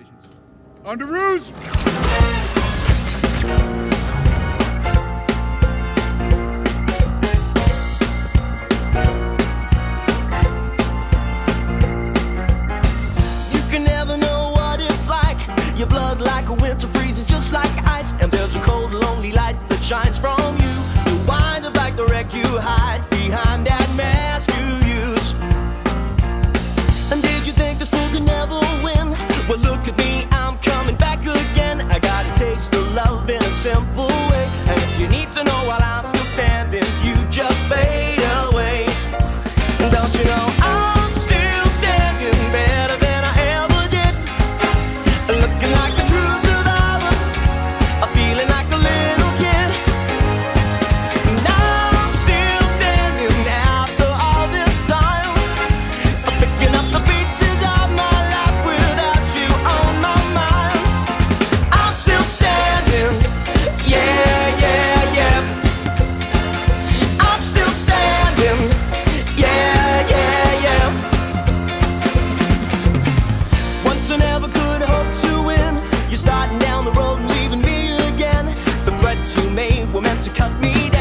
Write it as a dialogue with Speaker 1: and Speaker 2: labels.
Speaker 1: Congratulations. On to Ruse!
Speaker 2: Your blood like a winter freezes just like ice, and there's a cold lonely light that shines from you. You wind up like the wreck you hide behind that mask you use. And did you think this fool could never win? Well, look at me, I'm coming back again. I got a taste of love in a simple way, and if you need to know while I'm still standing, you just fade away. Don't you know I'm still standing better than I ever did, looking like a true survivor, feeling like a little kid. Now I'm still standing after all this time, picking up the pieces of my life without you on my mind. I'm still standing, yeah, yeah, yeah. I'm still standing, yeah, yeah, yeah. Once I never could hope to win. You're starting down the road and leaving me again. The threats you made were meant to cut me down.